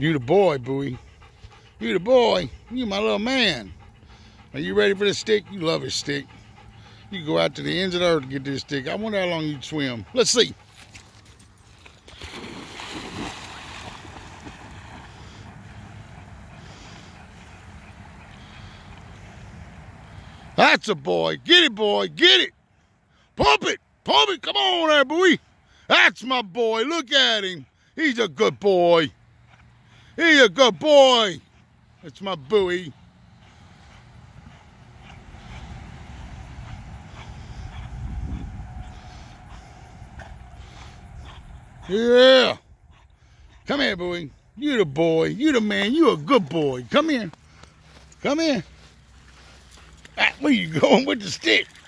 You the boy, Bowie. You the boy. You my little man. Are you ready for the stick? You love his stick. You can go out to the ends of the earth to get this stick. I wonder how long you'd swim. Let's see. That's a boy. Get it, boy. Get it. Pump it. Pump it. Come on there, Bowie. That's my boy. Look at him. He's a good boy. He's a good boy. That's my Bowie. Yeah. Come here, Bowie. You the boy. You the man. You a good boy. Come here. Come here. Ah, where you going with the stick?